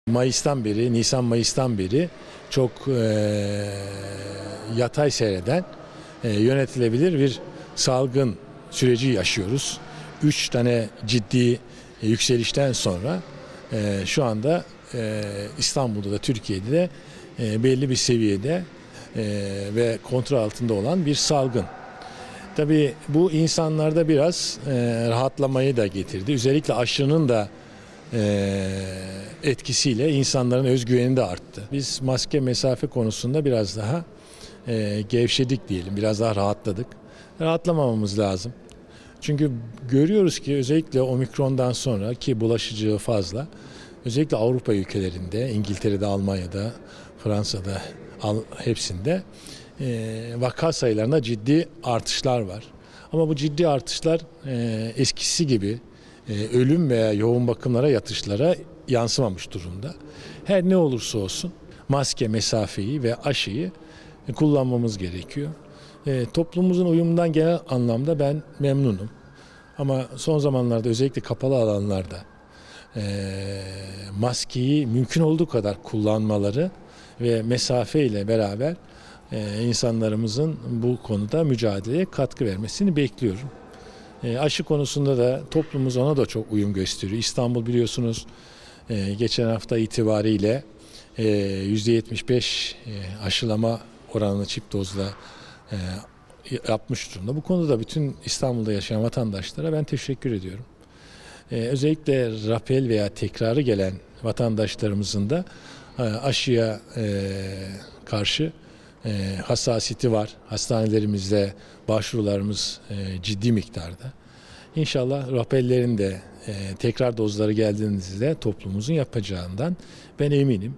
Mayıs'tan beri, Nisan-Mayıs'tan beri çok yatay seyreden, yönetilebilir bir salgın süreci yaşıyoruz. 3 tane ciddi yükselişten sonra şu anda İstanbul'da da Türkiye'de de belli bir seviyede ve kontrol altında olan bir salgın. Tabii bu insanlarda biraz rahatlamayı da getirdi. Özellikle aşının da etkisiyle insanların özgüveni de arttı. Biz maske mesafe konusunda biraz daha gevşedik diyelim, biraz daha rahatladık. Rahatlamamamız lazım. Çünkü görüyoruz ki özellikle omikrondan sonra ki bulaşıcılığı fazla, özellikle Avrupa ülkelerinde, İngiltere'de, Almanya'da, Fransa'da hepsinde vaka sayılarında ciddi artışlar var. Ama bu ciddi artışlar eskisi gibi ölüm veya yoğun bakımlara yatışlara yansımamış durumda. Her ne olursa olsun maske, mesafeyi ve aşıyı kullanmamız gerekiyor. Toplumumuzun uyumundan genel anlamda ben memnunum. Ama son zamanlarda özellikle kapalı alanlarda maskeyi mümkün olduğu kadar kullanmaları ve mesafe ile beraber insanlarımızın bu konuda mücadeleye katkı vermesini bekliyorum. Aşı konusunda da toplumumuz ona da çok uyum gösteriyor. İstanbul biliyorsunuz geçen hafta itibariyle %75 aşılama oranını çift dozla yapmış durumda. Bu konuda da bütün İstanbul'da yaşayan vatandaşlara ben teşekkür ediyorum. Özellikle rapel veya tekrarı gelen vatandaşlarımızın da aşıya karşı hassasiyeti var. Hastanelerimizde başvurularımız ciddi miktarda. İnşallah rapellerin de tekrar dozları geldiğinizde toplumumuzun yapacağından ben eminim.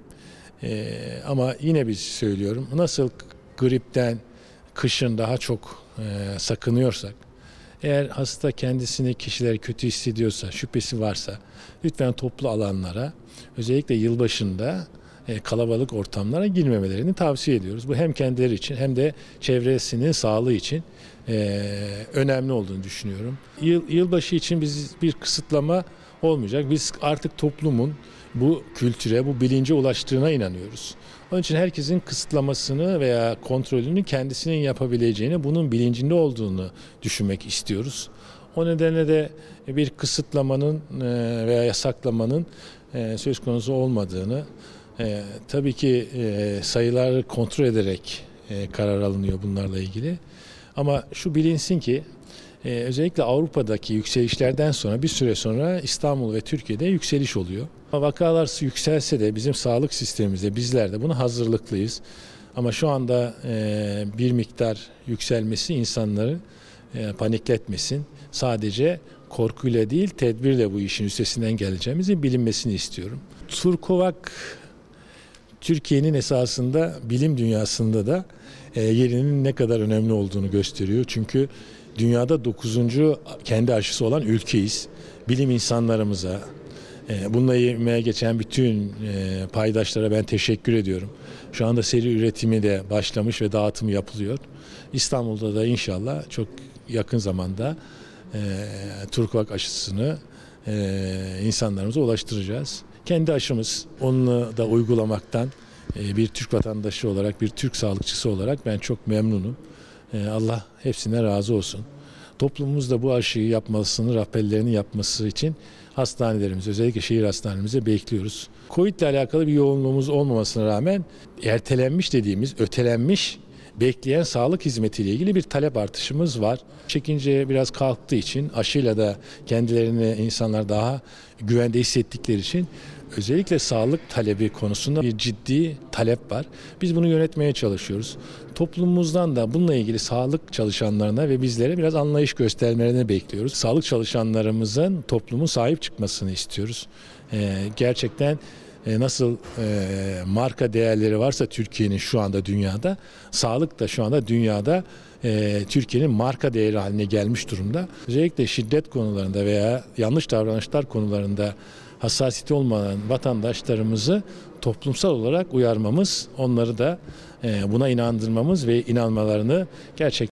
Ama yine bir söylüyorum. Nasıl gripten kışın daha çok sakınıyorsak, eğer hasta kendisini kişiler kötü hissediyorsa, şüphesi varsa lütfen toplu alanlara, özellikle yılbaşında kalabalık ortamlara girmemelerini tavsiye ediyoruz. Bu hem kendileri için hem de çevresinin sağlığı için önemli olduğunu düşünüyorum. Yılbaşı için bir kısıtlama olmayacak. Biz artık toplumun bu kültüre, bu bilince ulaştığına inanıyoruz. Onun için herkesin kısıtlamasını veya kontrolünü kendisinin yapabileceğini, bunun bilincinde olduğunu düşünmek istiyoruz. O nedenle de bir kısıtlamanın veya yasaklamanın söz konusu olmadığını, tabii ki sayıları kontrol ederek karar alınıyor bunlarla ilgili. Ama şu bilinsin ki özellikle Avrupa'daki yükselişlerden sonra bir süre sonra İstanbul ve Türkiye'de yükseliş oluyor. Vakalar yükselse de bizim sağlık sistemimizde bizler de buna hazırlıklıyız. Ama şu anda bir miktar yükselmesi insanları panikletmesin. Sadece korkuyla değil tedbirle bu işin üstesinden geleceğimizin bilinmesini istiyorum. Turkovat Türkiye'nin esasında bilim dünyasında da yerinin ne kadar önemli olduğunu gösteriyor. Çünkü dünyada 9. kendi aşısı olan ülkeyiz. Bilim insanlarımıza, bununla yemeğe geçen bütün paydaşlara ben teşekkür ediyorum. Şu anda seri üretimi de başlamış ve dağıtımı yapılıyor. İstanbul'da da inşallah çok yakın zamanda Turkovat aşısını insanlarımıza ulaştıracağız. Kendi aşımız, onu da uygulamaktan bir Türk vatandaşı olarak, bir Türk sağlıkçısı olarak ben çok memnunum. Allah hepsine razı olsun. Toplumumuz da bu aşıyı yapmasını, rapellerini yapması için hastanelerimiz, özellikle şehir hastanelerimize bekliyoruz. Covid ile alakalı bir yoğunluğumuz olmamasına rağmen ertelenmiş dediğimiz, ötelenmiş, bekleyen sağlık hizmetiyle ilgili bir talep artışımız var. Çekince biraz kalktığı için aşıyla da kendilerini insanlar daha güvende hissettikleri için özellikle sağlık talebi konusunda bir ciddi talep var. Biz bunu yönetmeye çalışıyoruz. Toplumumuzdan da bununla ilgili sağlık çalışanlarına ve bizlere biraz anlayış göstermelerini bekliyoruz. Sağlık çalışanlarımızın toplumun sahip çıkmasını istiyoruz. Gerçekten nasıl marka değerleri varsa Türkiye'nin şu anda dünyada, sağlık da şu anda dünyada Türkiye'nin marka değeri haline gelmiş durumda. Özellikle şiddet konularında veya yanlış davranışlar konularında hassasiyeti olmayan vatandaşlarımızı toplumsal olarak uyarmamız, onları da buna inandırmamız ve inanmalarını gerçekten